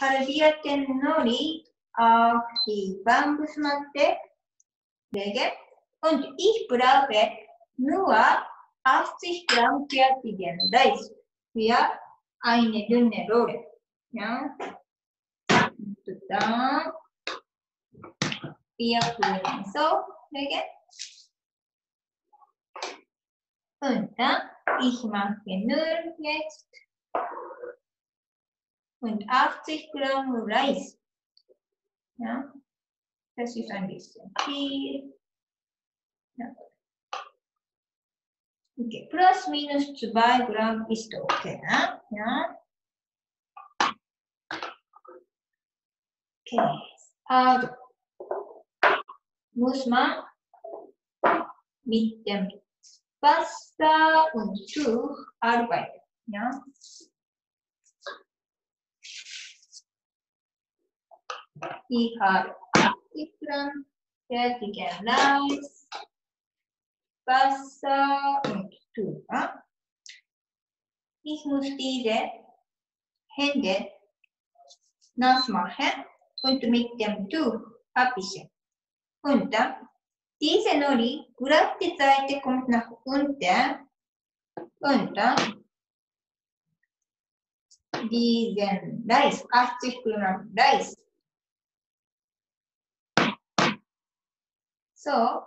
halbiert Nori auf die Bank Matte legen und ich brauche nur 80 Gramm fertigen Reis für eine dünne Rolle. Ja. Und dann wir können so legen. Und dann, ich mache nur jetzt und 80 Gramm Reis. Ja, das ist ein bisschen viel. Ja. Okay, plus minus 2 Gramm ist okay. Ja. Okay, also muss man mit dem Wasser und Tuch arbeiten. Ja. Ich habe 80 Gramm fertigen Reis, Wasser und Tuch. Ja. Ich muss diese Hände nass machen und mit dem Tuch abwischen. Und dann diese Nori, glatte Seite kommt nach unten und dann diesen Reis, 80 Gramm Reis. So,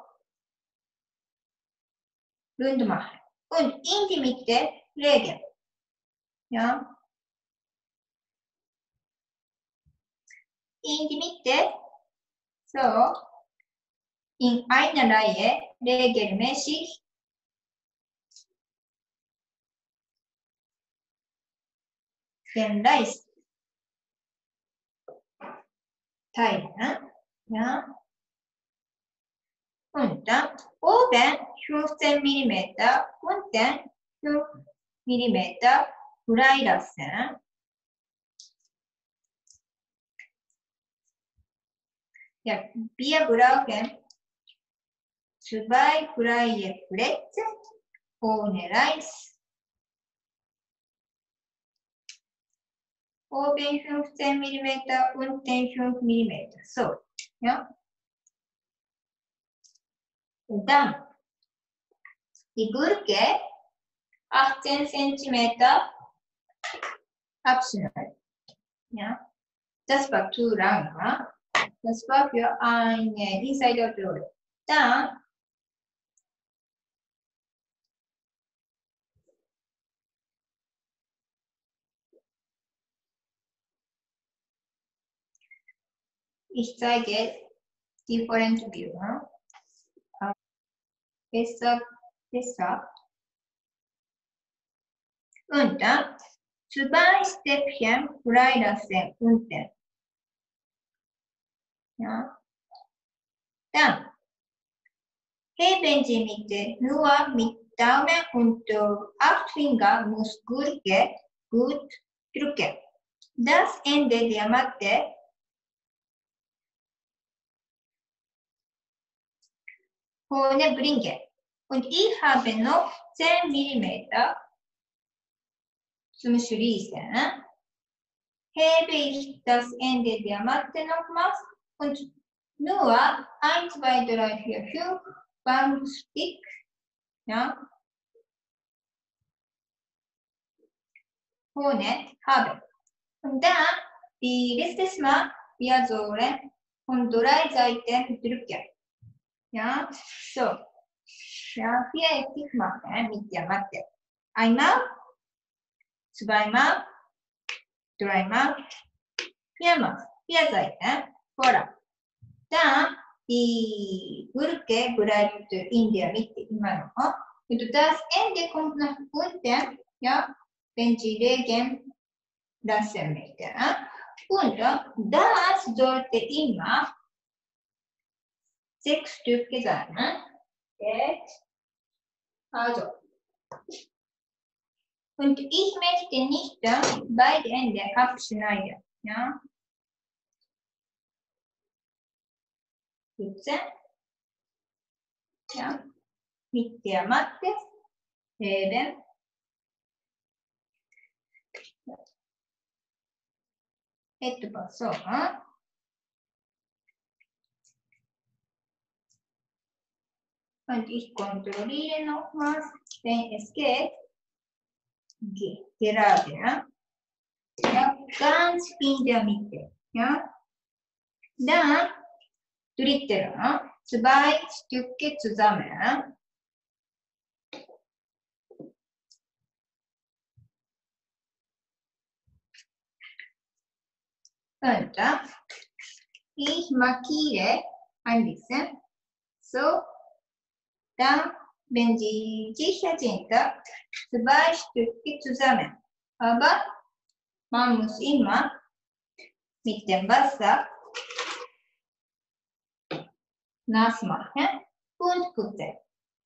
rund machen und in die Mitte legen. Ja. In die Mitte, so, in einer Reihe regelmäßig den Reis teilen. Ja. Und dann oben 15 mm, unten 5 mm frei lassen. Ja, wir brauchen 2 freie Plätze ohne Reis. Oben 15 mm, unten 5 mm. So, ja. Und dann die Gurke 18 cm abschneiden. Ja. Das war zu lang. Das war für eine Insider-Rolle. Dann ich zeige different view. Besser. Und dann 2 Stäbchen frei lassen unten. Ja. Dann heben Sie mit nur mit Daumen und 8 Finger muss Gurke gut drücken. Das Ende der Matte vorne bringen. Und ich habe noch 10 mm zum Schließen. Hebe ich das Ende der Matte nochmals und nur 1, 2, 3, 4, 5 Bambusstick. Ja. Vorne haben. Und dann die letztes Mal wir sollen von 3 Seiten drücken. Ja, so. Ja, viereckig machen mit der Matte. Einmal, zweimal, dreimal, viermal. 4 Seiten. Voran. Dann die Gurke bleibt in der Mitte immer noch. Und das Ende kommt nach unten. Ja, wenn Sie legen lassen möchten. Und das sollte immer 6 Stück sein. Jetzt. Also. Und ich möchte nicht beide Ende abschneiden. Ja. Putzen. Ja. Mit der Matte heben. etwas so, ne? Und ich kontrolliere nochmals, wenn es geht. Gerade, ja? Ja, ganz in der Mitte. Ja? Dann dritte, ne? 2 Stücke zusammen. Und ich markiere ein bisschen. So, dann, wenn Sie sicher sind, 2 Stücke zusammen. Aber man muss immer mit dem Wasser nass machen und putzen.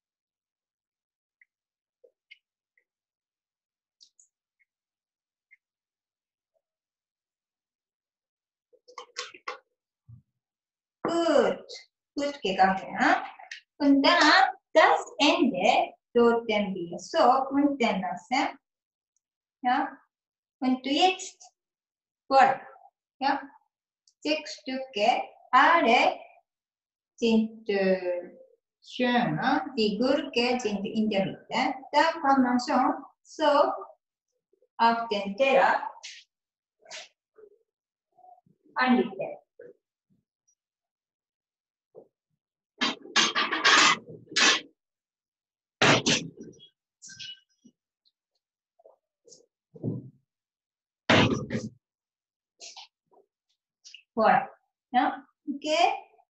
Gut gegangen. Und dann das Ende sollten wir so unten lassen. Ja? Und jetzt, voilà. Ja? 6 Stücke, alle sind schön. Die Gurke sind in der Mitte. Da kann man schon so auf den Teller anrichten. Voilà. Ja? Okay?